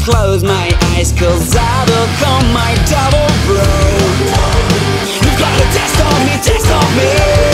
close my eyes, cause I become my double bro. You've got a test on me, test on me.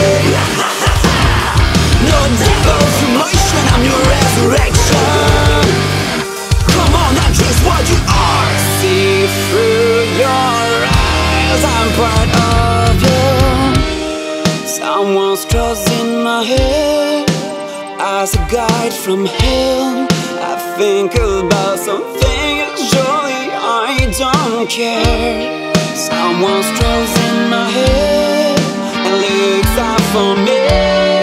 No devil's emotion, I'm your resurrection. Come on, I'm just what you are. See through your eyes, I'm part of you. Someone strolls in my head as a guide from hell. I think about something, surely I don't care. Someone strolls in my head and looks out for me.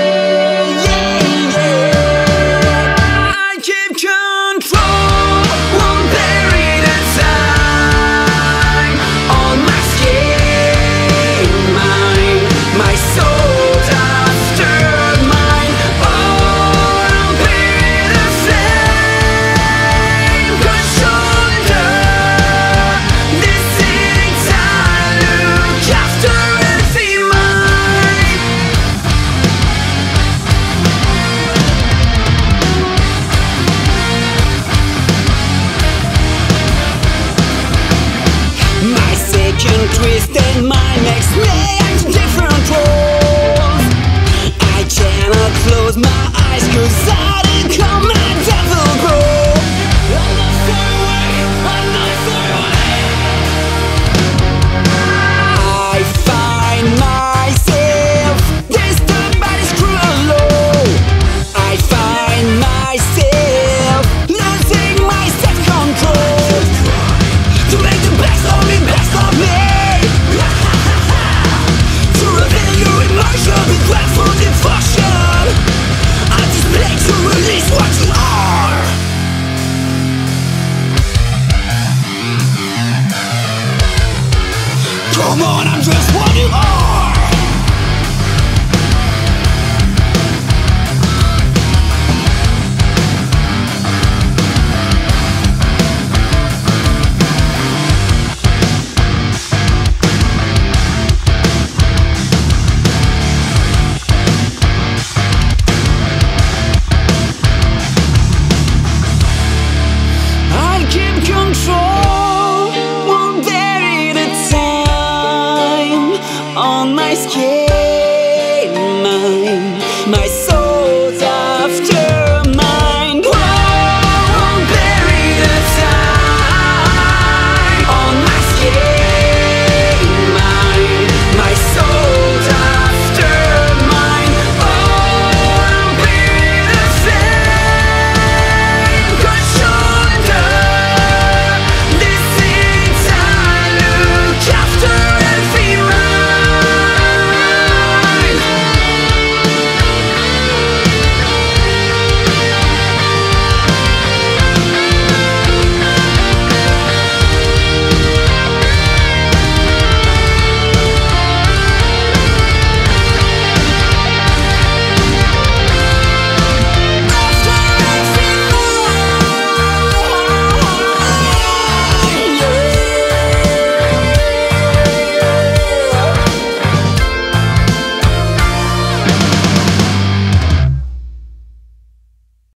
Twisted mind makes me act different roles. I cannot close my eyes, cause I become my devil bro. I'm not far away, I'm not far away. I find myself disturbed by this cruel law. I find myself losing my self-control. To make the best of me, best of me. With grateful devotion, I display to release what you are. Come on, I'm just what you are. On my skin.